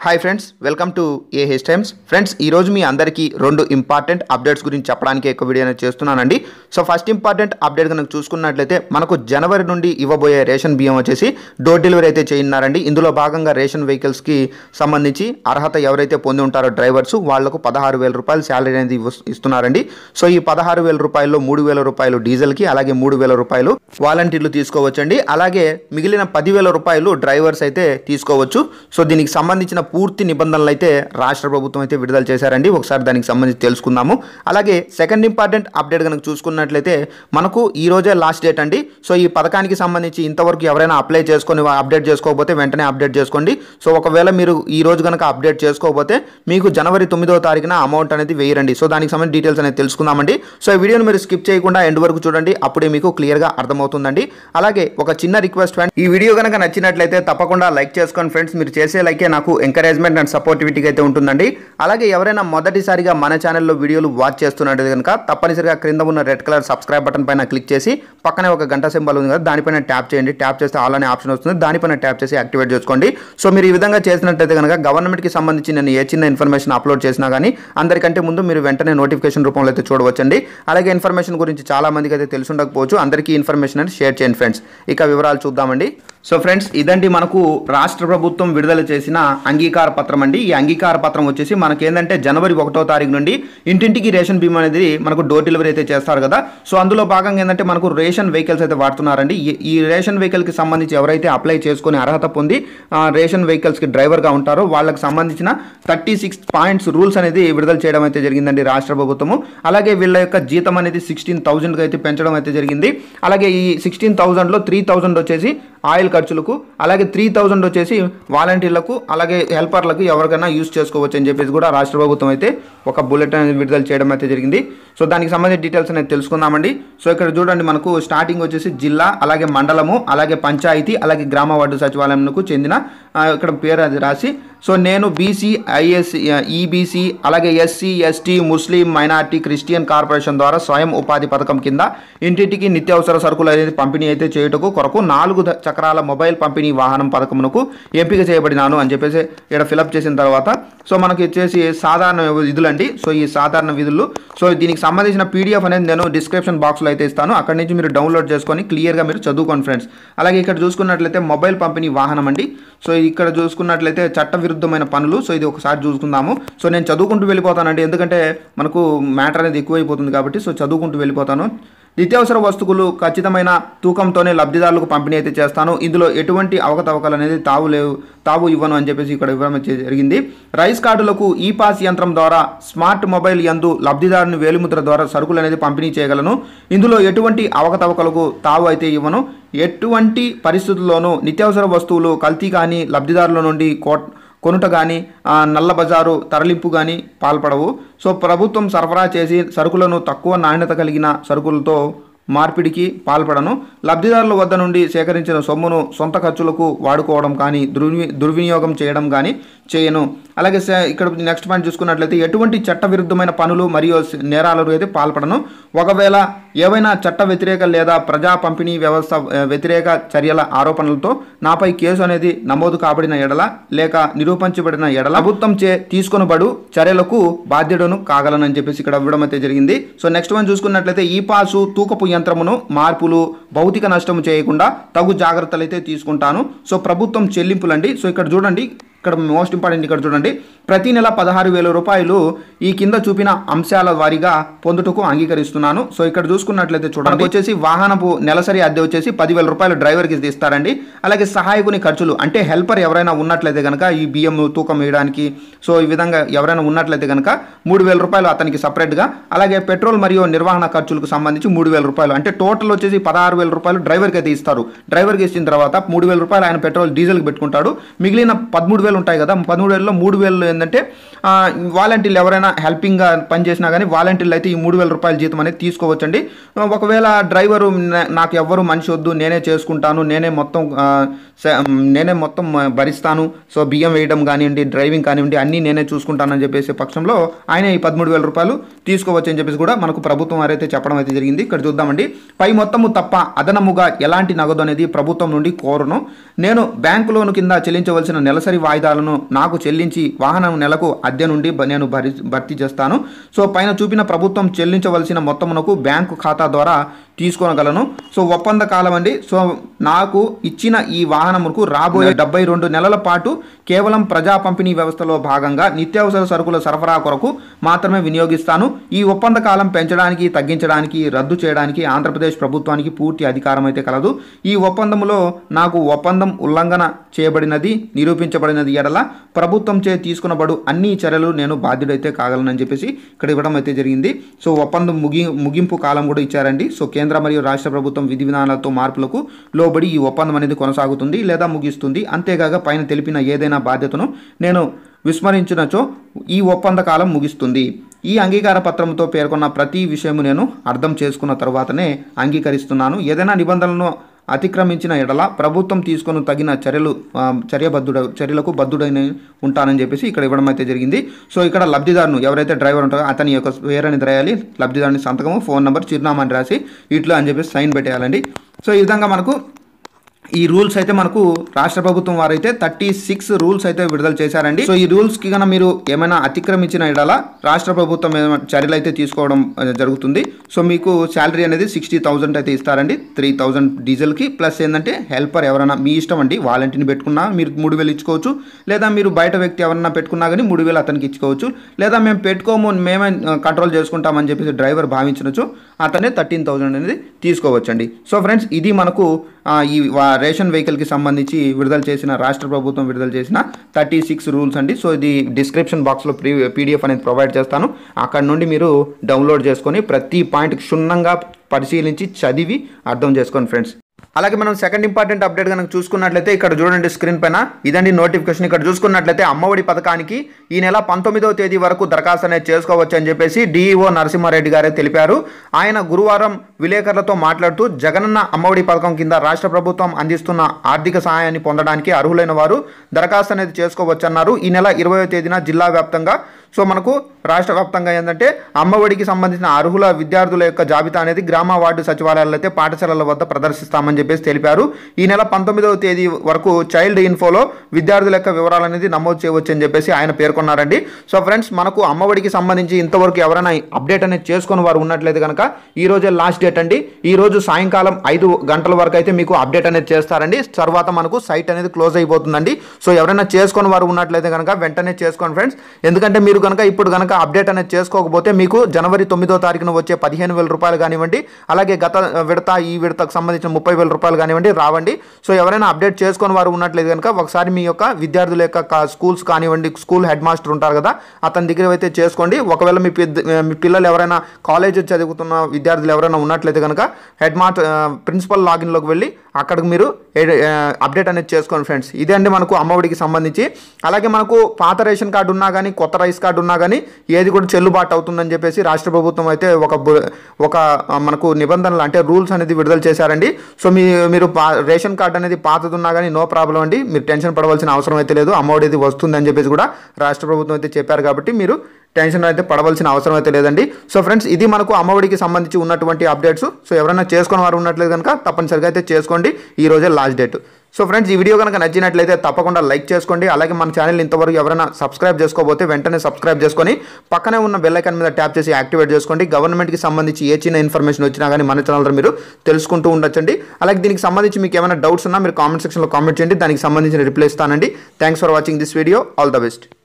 Hi friends, welcome to AH times. Friends, ఈరోజు మీ అందరికీ రెండు ఇంపార్టెంట్ అప్డేట్స్ గురించి చెప్పడానికి ఎక్కువ వీడియో అనేది చేస్తున్నానండి. సో ఫస్ట్ ఇంపార్టెంట్ అప్డేట్ కనుక చూసుకున్నట్లయితే మనకు జనవరి నుండి ఇవ్వబోయే రేషన్ బియ్యం వచ్చేసి డోర్ డెలివరీ అయితే చేయనున్నారండి. ఇందులో భాగంగా రేషన్ వెహికల్స్కి సంబంధించి అర్హత ఎవరైతే పొంది ఉంటారో డ్రైవర్స్ వాళ్లకు 16,000 రూపాయలు శాలరీ అనేది ఇస్తున్నారండి. సో ఈ 16,000 రూపాయల్లో 3,000 రూపాయలు డీజిల్కి, అలాగే 3,000 రూపాయలు వాలంటీర్లు తీసుకోవచ్చండి. అలాగే మిగిలిన 10,000 రూపాయలు డ్రైవర్స్ అయితే తీసుకోవచ్చు. సో దీనికి సంబంధించిన పూర్తి నిబంధనలు అయితే రాష్ట్ర ప్రభుత్వం అయితే విడుదల చేశారండి. ఒకసారి దానికి సంబంధించి తెలుసుకుందాము. అలాగే సెకండ్ ఇంపార్టెంట్ అప్డేట్ కనుక చూసుకున్నట్లయితే మనకు ఈ రోజే లాస్ట్ డేట్ అండి. సో ఈ పథకానికి సంబంధించి ఇంతవరకు ఎవరైనా అప్లై చేసుకొని అప్డేట్ చేసుకోకపోతే వెంటనే అప్డేట్ చేసుకోండి. సో ఒకవేళ మీరు ఈ రోజు కనుక అప్డేట్ చేసుకోకపోతే మీకు జనవరి 9వ తారీఖున అమౌంట్ అనేది వేయరండి. సో దానికి సంబంధించి డీటెయిల్స్ అనేది తెలుసుకుందామండి. సో ఈ వీడియోని మీరు స్కిప్ చేయకుండా ఎండ్ వరకు చూడండి, అప్పుడే మీకు క్లియర్గా అర్థమవుతుందండి. అలాగే ఒక చిన్న రిక్వెస్ట్ ఫ్రెండ్స్, ఈ వీడియో కనుక నచ్చినట్లయితే తప్పకుండా లైక్ చేసుకోండి ఫ్రెండ్స్. మీరు చేసే లైకే నాకు ఎంకరేజ్మెంట్ అండ్ సపోర్టివిటీకి అయితే ఉంటుందండి. అలాగే ఎవరైనా మొదటిసారిగా మన ఛానల్లో వీడియోలు వాచ్ చేస్తున్నట్టు కనుక తప్పనిసరిగా క్రింద ఉన్న రెడ్ కలర్ సబ్స్క్రైబ్ బటన్ పైన క్లిక్ చేసి పక్కనే ఒక గంట సింబల్ ఉంది కదా, దానిపైన ట్యాప్ చేయండి. ట్యాప్ చేస్తే ఆల్ అనే ఆప్షన్ వస్తుంది, దానిపైన ట్యాప్ చేసి యాక్టివేట్ చేసుకోండి. సో మీరు ఈ విధంగా చేసినట్లయితే కనుక గవర్నమెంట్కి సంబంధించి నేను ఏ చిన్న ఇన్ఫర్మేషన్ అప్లోడ్ చేసినా కానీ అందరికంటే ముందు మీరు వెంటనే నోటిఫికేషన్ రూపంలో అయితే చూడవచ్చండి. అలాగే ఇన్ఫర్మేషన్ గురించి చాలా మందికి అయితే తెలిసి ఉండకపోవచ్చు, అందరికీ ఇన్ఫర్మేషన్ అనేది షేర్ చేయండి ఫ్రెండ్స్. ఇక వివరాలు చూద్దామండి. సో ఫ్రెండ్స్, ఇదండి మనకు రాష్ట్ర ప్రభుత్వం విడుదల చేసిన అంగీకార పత్రం అండి. ఈ అంగీకార పత్రం వచ్చేసి మనకేంటంటే జనవరి 1వ తారీఖు నుండి ఇంటింటికి రేషన్ బియ్యం అనేది మనకు డోర్ డెలివరీ అయితే చేస్తారు కదా. సో అందులో భాగంగా ఏంటంటే మనకు రేషన్ వెహికల్స్ అయితే వాడుతున్నారండి. ఈ రేషన్ వెహికల్కి సంబంధించి ఎవరైతే అప్లై చేసుకుని అర్హత పొంది రేషన్ వెహికల్స్కి డ్రైవర్గా ఉంటారో వాళ్ళకి సంబంధించిన 36 పాయింట్స్ రూల్స్ అనేది విడుదల చేయడం అయితే జరిగిందండి రాష్ట్ర ప్రభుత్వము. అలాగే వీళ్ళ యొక్క జీతం అనేది 16,000కి అయితే పెంచడం అయితే జరిగింది. అలాగే ఈ 16,000లో 3,000 వచ్చేసి ఆయిల్ ఖర్చులకు, అలాగే 3,000 వచ్చేసి వాలంటీర్లకు, అలాగే హెల్పర్లకు ఎవరికైనా యూజ్ చేసుకోవచ్చు అని చెప్పేసి కూడా రాష్ట్ర ప్రభుత్వం అయితే ఒక బులెటిన్ అనేది విడుదల చేయడం అయితే జరిగింది. సో దానికి సంబంధించిన డీటెయిల్స్ అనేది తెలుసుకుందామండి. సో ఇక్కడ చూడండి, మనకు స్టార్టింగ్ వచ్చేసి జిల్లా, అలాగే మండలము, అలాగే పంచాయతీ, అలాగే గ్రామ వార్డు సచివాలయంకు చెందిన ఇక్కడ పేరు అది రాసి, సో నేను బీసీ, ఐఎస్సీ, ఈబీసీ, అలాగే SC, ST, Muslim, minority, Christian corporation ద్వారా స్వయం ఉపాధి పథకం కింద ఇంటింటికి నిత్యావసర సరుకులు అనేది పంపిణీ అయితే చేయుటకు కొరకు 4 చక్రాల మొబైల్ పంపిణీ వాహనం పథకమునకు ఎంపిక చేయబడినాను అని చెప్పేసి ఇక్కడ ఫిలప్ చేసిన తర్వాత సో మనకి వచ్చేసి సాధారణ విధులండి. సో ఈ సాధారణ విధులు, సో దీనికి సంబంధించిన పీడిఎఫ్ అనేది నేను డిస్క్రిప్షన్ బాక్స్లో అయితే ఇస్తాను, అక్కడి నుంచి మీరు డౌన్లోడ్ చేసుకొని క్లియర్గా మీరు చదువుకోండి ఫ్రెండ్స్. అలాగే ఇక్కడ చూసుకున్నట్లయితే మొబైల్ పంపిణీ వాహనం అండి. సో ఇక్కడ చూసుకున్నట్లయితే చట్ట విరుద్ధమైన పనులు. సో ఇది ఒకసారి చూసుకుందాము. సో నేను చదువుకుంటూ వెళ్ళిపోతానండి, ఎందుకంటే మనకు మ్యాటర్ అనేది ఎక్కువైపోతుంది కాబట్టి. సో చదువుకుంటూ వెళ్ళిపోతాను. నిత్యావసర వస్తువులు ఖచ్చితమైన తూకంతోనే లబ్ధిదారులకు పంపిణీ అయితే చేస్తాను. ఇందులో ఎటువంటి అవకతవకలు అనేది తావు ఇవ్వను అని చెప్పేసి ఇక్కడ ఇవ్వడం జరిగింది. రైస్ కార్డులకు ఈ పాస్ యంత్రం ద్వారా స్మార్ట్ మొబైల్ యందు లబ్ధిదారుని వేలిముద్ర ద్వారా సరుకులు అనేది పంపిణీ చేయగలను. ఇందులో ఎటువంటి అవకతవకలకు తావు అయితే ఇవ్వను. ఎటువంటి పరిస్థితుల్లోనూ నిత్యావసర వస్తువులు కల్తీ కానీ లబ్ధిదారుల నుండి కొనుట కానీ నల్ల బజారు తరలింపు కానీ పాల్పడవు. సో ప్రభుత్వం సరఫరా చేసి సరుకులను తక్కువ నాణ్యత కలిగిన సరుకులతో మార్పిడికి పాల్పడను. లబ్ధిదారుల వద్ద నుండి సేకరించిన సొమ్మును సొంత ఖర్చులకు వాడుకోవడం కానీ దుర్వినియోగం చేయడం కానీ చేయను. అలాగే ఇక్కడ నెక్స్ట్ పాయింట్ చూసుకున్నట్లయితే ఎటువంటి చట్ట విరుద్ధమైన పనులు మరియు నేరాలకు అయితే పాల్పడను. ఒకవేళ ఏవైనా చట్ట వ్యతిరేక లేదా ప్రజా పంపిణీ వ్యవస్థ వ్యతిరేక చర్యల ఆరోపణలతో నాపై కేసు అనేది నమోదు కాబడిన ఎడల లేక నిరూపించబడిన ఎడల ప్రభుత్వం తీసుకొనబడు చర్యలకు బాధ్యుడను కాగలనని చెప్పేసి ఇక్కడ ఇవ్వడం అయితే జరిగింది. సో నెక్స్ట్ వన్ చూసుకున్నట్లయితే ఈ పాసు తూకపు యంత్రమును మార్పులు భౌతిక నష్టం చేయకుండా తగు జాగ్రత్తలు అయితే తీసుకుంటాను. సో ప్రభుత్వం చెల్లింపులండి. సో ఇక్కడ చూడండి, ఇక్కడ మోస్ట్ ఇంపార్టెంట్, ఇక్కడ చూడండి, ప్రతి నెల 16,000 రూపాయలు ఈ కింద చూపిన అంశాల వారీగా పొందుటకు అంగీకరిస్తున్నాను. సో ఇక్కడ చూసుకున్నట్లయితే చూడండి, వచ్చేసి వాహనపు నెలసరి అద్దె వచ్చేసి 10,000 రూపాయలు డ్రైవర్కి ఇస్తారండి. అలాగే సహాయకుని ఖర్చులు అంటే హెల్పర్ ఎవరైనా ఉన్నట్లయితే కనుక ఈ బియ్యం తూకం వేయడానికి, సో ఈ విధంగా ఎవరైనా ఉన్నట్లయితే కనుక 3,000 రూపాయలు అతనికి సపరేట్గా. అలాగే పెట్రోల్ మరియు నిర్వహణ ఖర్చులకు సంబంధించి 3,000 రూపాయలు, అంటే టోటల్ వచ్చేసి 16,000 రూపాయలు డ్రైవర్కి అయితే ఇస్తారు. డ్రైవర్కి ఇచ్చిన తర్వాత 3,000 రూపాయలు ఆయన పెట్రోల్ డీజిల్కి పెట్టుకుంటాడు. మిగిలిన 13,000 ఉంటాయి కదా, 13,000లో 3,000 ఏంటంటే వాలంటీర్లు ఎవరైనా హెల్పింగ్గా పనిచేసినా కానీ వాలంటీర్లు అయితే ఈ 3,000 రూపాయల జీతం అనేది తీసుకోవచ్చండి. ఒకవేళ డ్రైవరు నాకు ఎవ్వరు మనిషి వద్దు, నేనే చేసుకుంటాను, నేనే మొత్తం భరిస్తాను, సో బియ్యం వేయడం కానివ్వండి, డ్రైవింగ్ కానివ్వండి అన్నీ నేనే చూసుకుంటానని చెప్పేసి పక్షంలో ఆయన ఈ 13,000 రూపాయలు తీసుకోవచ్చు అని చెప్పేసి కూడా మనకు ప్రభుత్వం వారైతే చెప్పడం అయితే జరిగింది. ఇక్కడ చూద్దామండి. పై మొత్తము తప్ప అదనముగా ఎలాంటి నగదు అనేది ప్రభుత్వం నుండి కోరను. నేను బ్యాంకు లోను కింద చెల్లించవలసిన నెలసరి వాయిదాలను నాకు చెల్లించి వాహనం నెలకు అద్దె నుండి నేను భర్తీ చేస్తాను. సో పైన చూపిన ప్రభుత్వం చెల్లించవలసిన మొత్తమునకు బ్యాంకు ఖాతా ద్వారా తీసుకోగలను. సో ఒప్పంద కాలం అండి. సో నాకు ఇచ్చిన ఈ వాహనముకు రాబోయే 72 నెలల పాటు కేవలం ప్రజా పంపిణీ వ్యవస్థలో భాగంగా నిత్యావసర సరుకుల సరఫరా కొరకు మాత్రమే వినియోగిస్తాను. ఈ ఒప్పంద కాలం పెంచడానికి, తగ్గించడానికి, రద్దు చేయడానికి ఆంధ్రప్రదేశ్ ప్రభుత్వానికి పూర్తి అధికారం అయితే కలదు. ఈ ఒప్పందంలో నాకు ఒప్పందం ఉల్లంఘన చేయబడినది నిరూపించబడినది ఎడల ప్రభుత్వంచే తీసుకునబడు అన్ని చర్యలు నేను బాధ్యుడైతే కాగలనని చెప్పేసి ఇక్కడ ఇవ్వడం అయితే జరిగింది. సో ఒప్పందం ముగింపు కాలం కూడా ఇచ్చారండి. సో కేంద్ర మరియు రాష్ట్ర ప్రభుత్వం విధి విధానాలతో మార్పులకు లోబడి ఈ ఒప్పందం అనేది కొనసాగుతుంది లేదా ముగిస్తుంది. అంతేగాక పైన తెలిపిన ఏదైనా బాధ్యతను నేను విస్మరించినచో ఈ ఒప్పంద కాలం ముగిస్తుంది. ఈ అంగీకార పత్రంతో పేర్కొన్న ప్రతి విషయము నేను అర్థం చేసుకున్న తర్వాతనే అంగీకరిస్తున్నాను. ఏదైనా నిబంధనలను అతిక్రమించిన ఎడల ప్రభుత్వం తీసుకొని తగిన చర్యలకు బద్దుడైన ఉంటానని చెప్పేసి ఇక్కడ ఇవ్వడం అయితే జరిగింది. సో ఇక్కడ లబ్ధిదారును ఎవరైతే డ్రైవర్ ఉంటారో అతని యొక్క పేరు అనేది రాయాలి, లబ్ధిదారుని సంతకము, ఫోన్ నెంబర్, చిరునామా అని రాసి ఇట్లా అని చెప్పేసి సైన్ పెట్టేయాలండి. సో ఈ విధంగా మనకు ఈ రూల్స్ అయితే మనకు రాష్ట్ర ప్రభుత్వం వారైతే 36 రూల్స్ అయితే విడుదల చేశారండి. సో ఈ రూల్స్కి కన్నా మీరు ఏమైనా అతిక్రమించిన ఎడల రాష్ట్ర ప్రభుత్వం చర్యలు అయితే తీసుకోవడం జరుగుతుంది. సో మీకు శాలరీ అనేది 60,000 అయితే ఇస్తారండి. 3,000 డీజిల్కి ప్లస్ ఏంటంటే హెల్పర్ ఎవరైనా మీ ఇష్టం అండి, వాలంటీర్ని పెట్టుకున్నా మీరు 3,000 ఇచ్చుకోవచ్చు, లేదా మీరు బయట వ్యక్తి ఎవరైనా పెట్టుకున్నా కానీ 3,000 అతనికి ఇచ్చుకోవచ్చు, లేదా మేము పెట్టుకోము మేమే కంట్రోల్ చేసుకుంటామని చెప్పేసి డ్రైవర్ భావించవచ్చు, అతనే 13,000 అనేది తీసుకోవచ్చండి. సో ఫ్రెండ్స్ ఇది మనకు ఈ రేషన్ వెహికల్కి సంబంధించి రాష్ట్ర ప్రభుత్వం విడుదల చేసిన 36 రూల్స్ అండి. సో ఇది డిస్క్రిప్షన్ బాక్స్లో PDF అనేది ప్రొవైడ్ చేస్తాను. అక్కడ నుండి మీరు డౌన్లోడ్ చేసుకొని ప్రతి పాయింట్ క్షుణ్ణంగా పరిశీలించి చదివి అర్థం చేసుకోండి ఫ్రెండ్స్. అలాగే మనం సెకండ్ ఇంపార్టెంట్ అప్డేట్ కనుక చూసుకున్నట్లయితే ఇక్కడ చూడండి స్క్రీన్ పైన ఇదండి నోటిఫికేషన్. ఇక్కడ చూసుకున్నట్లయితే అమ్మఒడి పథకానికి ఈ నెల 19వ తేదీ వరకు దరఖాస్తు అనేది చేసుకోవచ్చు అని చెప్పేసి DEO నరసింహారెడ్డి గారే తెలిపారు. ఆయన గురువారం విలేకరులతో మాట్లాడుతూ జగనన్న అమ్మఒడి పథకం కింద రాష్ట్ర ప్రభుత్వం అందిస్తున్న ఆర్థిక సహాయాన్ని పొందడానికి అర్హులైన వారు దరఖాస్తు అనేది చేసుకోవచ్చన్నారు. ఈ నెల 20వ తేదీన జిల్లా వ్యాప్తంగా సో మనకు రాష్ట్ర వ్యాప్తంగా ఏంటంటే అమ్మఒడికి సంబంధించిన అర్హుల విద్యార్థుల యొక్క జాబితా అనేది గ్రామ వార్డు సచివాలయాల్లో అయితే పాఠశాలల వద్ద ప్రదర్శిస్తామని చెప్పేసి తెలిపారు. ఈ నెల 19వ తేదీ వరకు చైల్డ్ ఇన్ఫోలో విద్యార్థుల యొక్క వివరాలు అనేది నమోదు చేయవచ్చు అని చెప్పేసి ఆయన పేర్కొన్నారండి. సో ఫ్రెండ్స్ మనకు అమ్మఒడికి సంబంధించి ఇంతవరకు ఎవరైనా అప్డేట్ అనేది చేసుకుని వారు ఉన్నట్లయితే కనుక ఈ రోజే లాస్ట్ డేట్ అండి. ఈ రోజు సాయంకాలం 5 గంటల వరకు అయితే మీకు అప్డేట్ అనేది చేస్తారండి. తర్వాత మనకు సైట్ అనేది క్లోజ్ అయిపోతుందండి. సో ఎవరైనా చేసుకుని వారు ఉన్నట్లయితే కనుక వెంటనే చేసుకోండి ఫ్రెండ్స్. ఎందుకంటే మీరు కనుక ఇప్పుడు కనుక అప్డేట్ అనేది చేసుకోకపోతే మీకు జనవరి 9వ తారీఖున వచ్చే 15,000 రూపాయలు కానివ్వండి, అలాగే గత విడత ఈ విడతకు సంబంధించిన 30,000 రూపాయలు కానివ్వండి రావండి. సో ఎవరైనా అప్డేట్ చేసుకొని వారు ఉన్నట్లయితే కనుక ఒకసారి మీ యొక్క విద్యార్థుల యొక్క స్కూల్స్ కానివ్వండి, స్కూల్ హెడ్ మాస్టర్ ఉంటారు కదా అతని దగ్గర అయితే చేసుకోండి. ఒకవేళ మీ పిల్లలు ఎవరైనా కాలేజ్ చదువుతున్న విద్యార్థులు ఎవరైనా ఉన్నట్లయితే కనుక హెడ్ మాస్టర్ ప్రిన్సిపల్ లాగిన్లోకి వెళ్ళి అక్కడికి మీరు అప్డేట్ అనేది చేసుకోండి ఫ్రెండ్స్. ఇదే అండి మనకు అమ్మఒడికి సంబంధించి. అలాగే మనకు పాత రేషన్ కార్డు ఉన్నా కానీ కొత్త రైస్ కార్డు ఉన్నా కానీ ఏది కూడా చెల్లుబాటు అవుతుందని చెప్పేసి రాష్ట్ర ప్రభుత్వం అయితే ఒక మనకు నిబంధనలు అంటే రూల్స్ అనేది విడుదల చేశారండి. సో మీరు రేషన్ కార్డు అనేది పాతది ఉన్నా కానీ నో ప్రాబ్లం అండి, మీరు టెన్షన్ పడవలసిన అవసరం అయితే లేదు. అమ్మఒడి వస్తుందని చెప్పేసి కూడా రాష్ట్ర ప్రభుత్వం అయితే చెప్పారు కాబట్టి మీరు టెన్షన్ అయితే పడవలసిన అవసరం అయితే లేదండి. సో ఫ్రెండ్స్ ఇది మనకు అమ్మఒడికి సంబంధించి ఉన్నటువంటి అప్డేట్స్. సో ఎవరైనా చేసుకుని వారు ఉన్నట్లయితే కనుక తప్పనిసరిగా అయితే చేసుకోండి. ఈ రోజే లాస్ట్ డేట్. సో ఫ్రెండ్స్ ఈ వీడియో కనుక నచ్చినట్లయితే తప్పకుండా లైక్ చేసుకోండి. అలాగే మన ఛానల్ ఇంతవరకు ఎవరైనా సబ్స్క్రైబ్ చేసుకోకపోతే వెంటనే సబ్స్క్రైబ్ చేసుకొని పక్కనే ఉన్న బెల్ ఐకాన్ మీద ట్యాప్ చేసి యాక్టివేట్ చేసుకోండి. గవర్నమెంట్కి సంబంధించి ఏ చిన్న ఇన్ఫర్మేషన్ వచ్చినా కానీ మన ఛానల్లో మీరు తెలుసుకుంటూ ఉండొచ్చండి. అలాగే దీనికి సంబంధించి మీకు ఏమైనా డౌట్స్ ఉన్నా మీరు కామెంట్ సెక్షన్లో కామెంట్ చేయండి, దానికి సంబంధించిన రిప్లై ఇస్తానండి. Thanks for watching this video. All the best.